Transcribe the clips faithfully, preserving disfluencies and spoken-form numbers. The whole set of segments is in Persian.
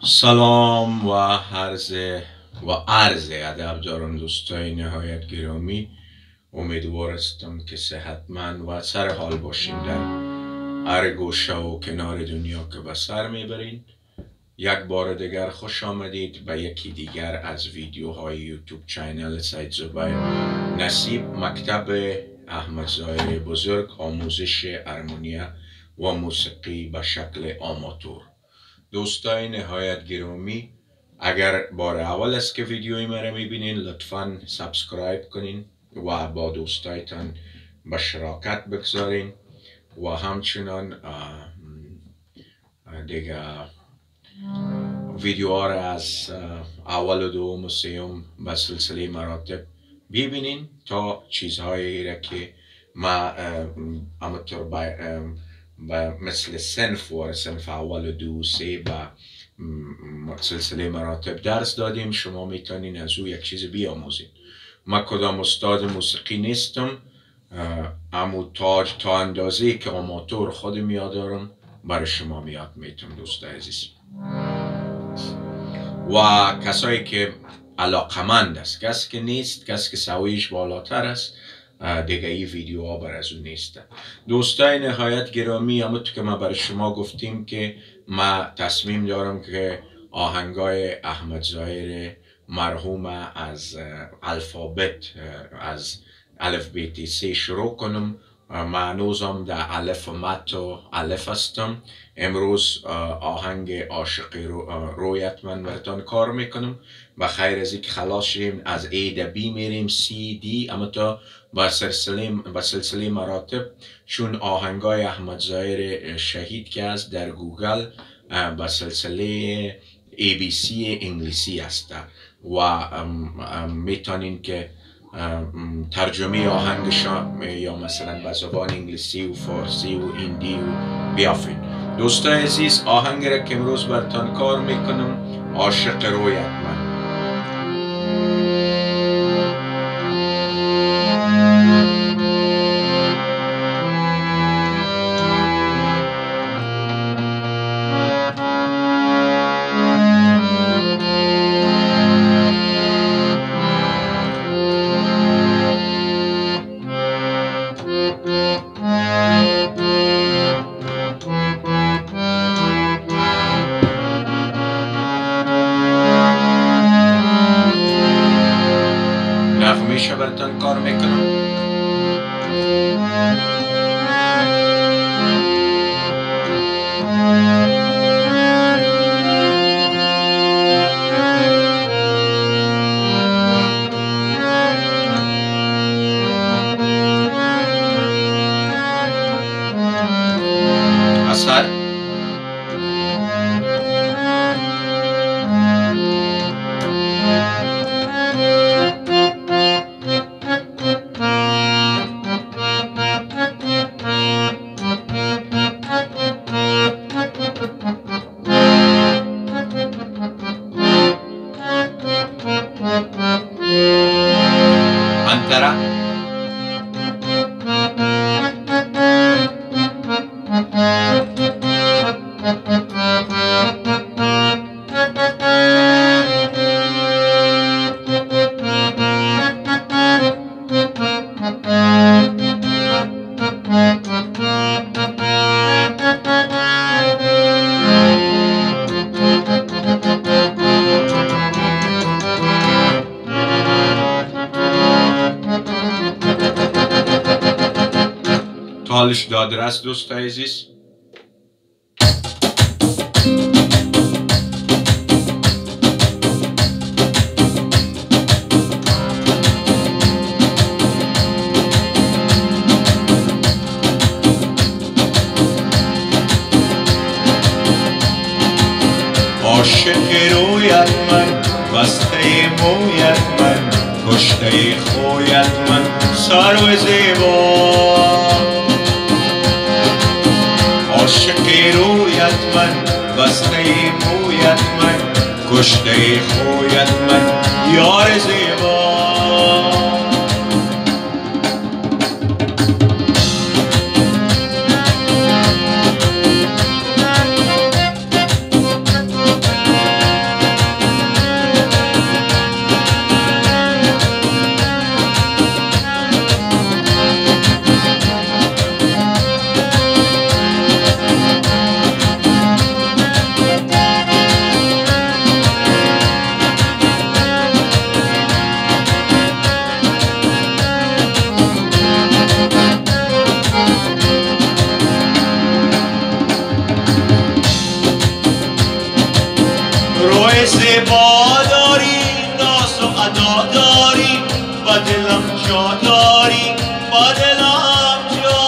سلام و عرض و عرض ادب دارم دوستای نهایت گرامی. امیدوار هستم که صحتمند و سر حال باشین در هر گوشه و کنار دنیا که به سر میبرین. یک بار دیگر خوش آمدید به یکی دیگر از ویدیوهای یوتیوب چینل سید زبیر نصیب، مکتب احمد ظاهر بزرگ، آموزش هارمونیا و موسیقی به شکل آماتور. دوستای نهایت گرامی، اگر بار اول است که ویدیوی مرا میبینین لطفاً سابسکرایب کنین و با دوستایتان به شراکت بگذارین و همچنان دیگه ویدیوها را از اول و دوم و سوم به سلسله مراتب ببینین تا چیزهایی را که ما همونطور با مثل صنف و صنف اول و دو سه با سلسله مراتب درس دادیم، شما میتونین از او یک چیز بیاموزین. ما کدام استاد موسیقی نیستم، امو تاج تا اندازه که آماتور خودم یاد دارم برای شما میاد میتونم دوست عزیز. و کسایی که علاقمند است، کسی که نیست، کسی که سویش بالاتر است، دیگه این ویدیوها بر از اون نیست. دوستای نهایت گرامی، همونطور که ما برای شما گفتیم که ما تصمیم دارم که آهنگای احمد ظاهر مرحوم از الفابت، از الف بی تی سی شروع کنم. من هنوزم در الف مت و الف هستم. امروز آهنگ عاشق رو رویت من براتان کار میکنم. با خیر از اینکه خلاص شیم از ای دا بی میریم سی دی، اما تا با سلسله با سلسله مراتب، چون آهنگای احمد ظاهر شهید که است در گوگل با سلسله ای بی سی انگلیسی است و میتونین که ترجمه آهنگشان یا مثلا به زبان انگلیسی و فارسی و هندی و بیافین. دوستای عزیز، آهنگ را که امروز براتان کار میکنم عاشق رویت من. نغمه براتان کار میکنم. اثر انترا حالش داده است دوستای عزیز. عاشق رویت من، بسته مویت من، کشته خویت من، سرو زیبا. عاشق رویت من، بسته مویت من، کشته خویت من، یار زیبا. روی زیبا داری، ناز و ادا داری، با دلم جا داری، با دلم جا.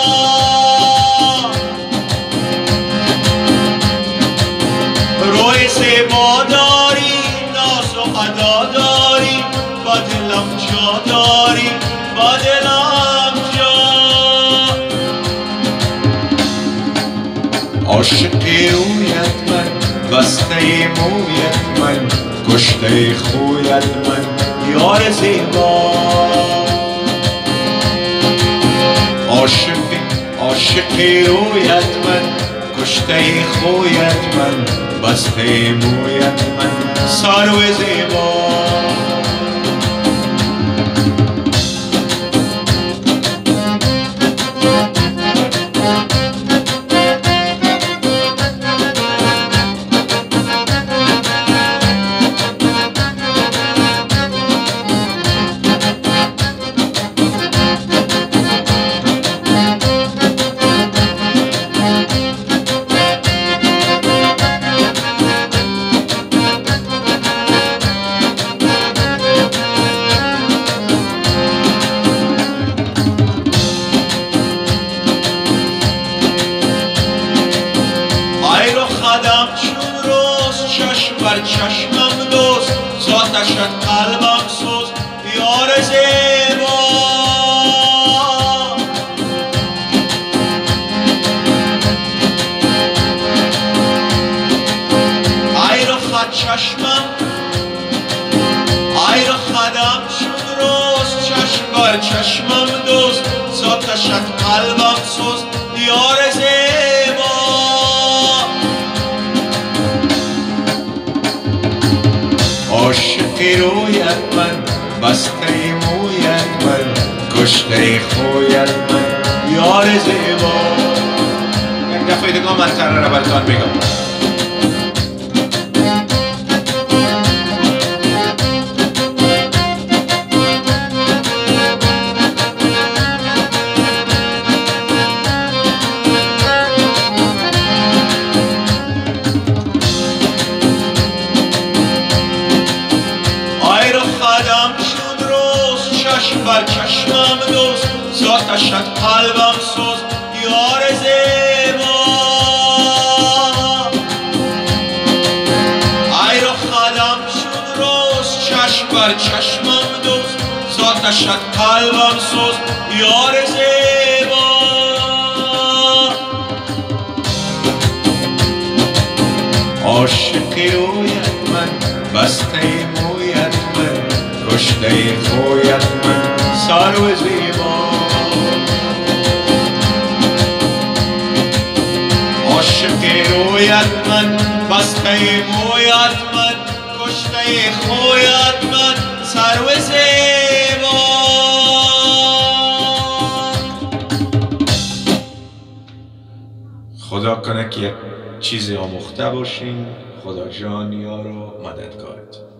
روی زیبا داری، ناز و ادا داری، با دلم جا داری، با دلم جا. عاشقی رویت من، بسته مویت من، کشته خویت من، یار زیبا. عاشقی عاشقی رویت من، کشته خویت من، بسته مویت من، سرو زیبا. چشمم دوست، ذاتشت قلبم سوز، یار زیبا. ای رو خد چشمم، ای رو خدم شد روز، چشم بر چشمم دوست، ذاتشت قلبم سوز، یار زیبا. عاشقی رویت من، بسته مویت من، کشته خویت من، یار زیبا. یک دفعه دیگه من تره رو براتون بگم. بر چشمم دوست، ذاتشت قلبم سوز، یار زیبا. ای رو خدم شد روز، چشم بر چشمم دوست، ذاتشت قلبم سوز، یار زیبا. عاشقی رویت من، بسته مویت من، کشته خویت من، سرو زیبا. عاشقی رویت من، بسته مویت من، کشته خویت من، سرو زیبا. خدا کنه که یک چیزی آموخته باشین. خدا جان یار و مددگارت.